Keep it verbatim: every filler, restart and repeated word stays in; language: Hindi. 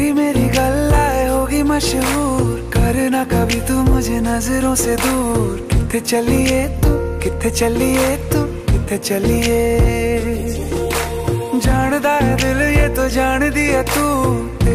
तेरी मेरी गल्लाए होगी मशहूर, करना कभी तू मुझे नजरों से दूर। किथे चलिए तू, किथे चलिए तू, किथे चलिए। जानदा है दिल ये तो जान दिया तू,